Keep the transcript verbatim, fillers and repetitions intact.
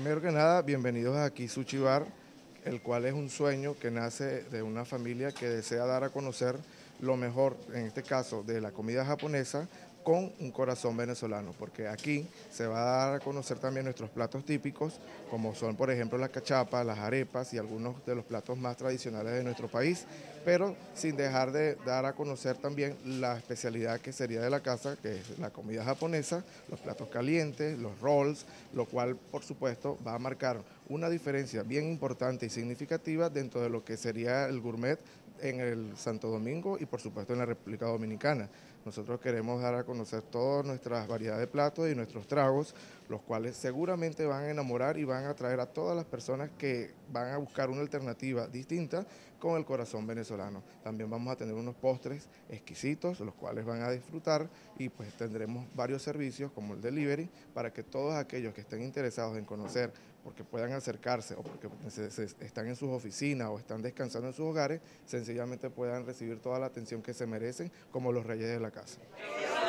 Primero que nada, bienvenidos a aquí Sushi Bar, el cual es un sueño que nace de una familia que desea dar a conocer lo mejor, en este caso, de la comida japonesa con un corazón venezolano, porque aquí se va a dar a conocer también nuestros platos típicos, como son, por ejemplo, las cachapas, las arepas y algunos de los platos más tradicionales de nuestro país, pero sin dejar de dar a conocer también la especialidad que sería de la casa, que es la comida japonesa, los platos calientes, los rolls, lo cual, por supuesto, va a marcar una diferencia bien importante y significativa dentro de lo que sería el gourmet en el Santo Domingo y por supuesto en la República Dominicana. Nosotros queremos dar a conocer todas nuestras variedades de platos y nuestros tragos, los cuales seguramente van a enamorar y van a atraer a todas las personas que van a buscar una alternativa distinta con el corazón venezolano. También vamos a tener unos postres exquisitos, los cuales van a disfrutar, y pues tendremos varios servicios como el delivery para que todos aquellos que estén interesados en conocer, porque puedan acercarse o porque se, se, están en sus oficinas o están descansando en sus hogares, sencillamente puedan recibir toda la atención que se merecen como los reyes de la casa.